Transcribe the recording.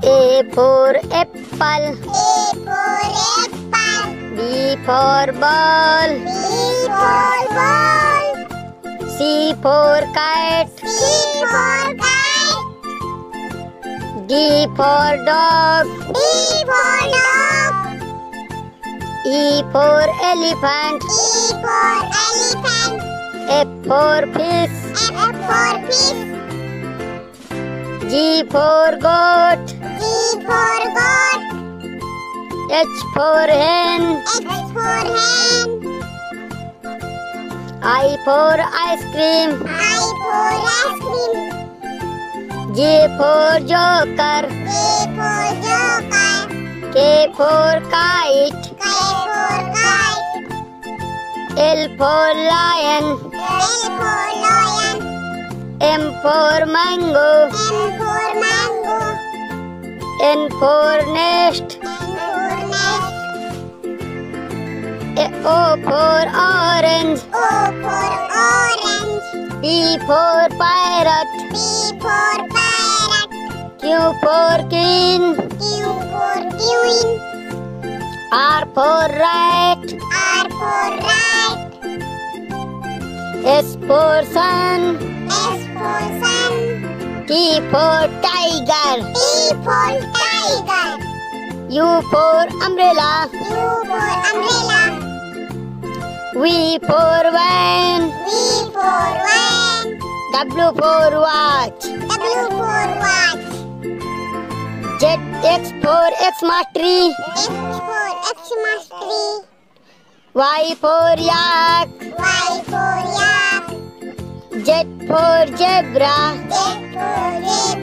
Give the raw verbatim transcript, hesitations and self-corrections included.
A for apple. A for apple. B for ball. B for ball. C for kite. C for kite. D for dog. D for dog. E for elephant. E for elephant. F for fish. F for fish. G for goat. G for goat. H for hen. H for hen. I for ice cream. I for ice cream. J for joker. J for joker. K for kite. K for kite. L for lion. L for lion. M for mango. M for mango. N for nest. N for nest. O for orange. O for orange. P for parrot. P for parrot. Q for queen. Q for queen. R for rat. R for rat. S for sun. S for sun. T for tiger. T for tiger. U for umbrella. U for umbrella. V for van. V for van. W for watch. W for watch. Z X for Xmas tree. X for Xmas tree. Y for yak. Y for yak. Z for zebra. Z for zebra.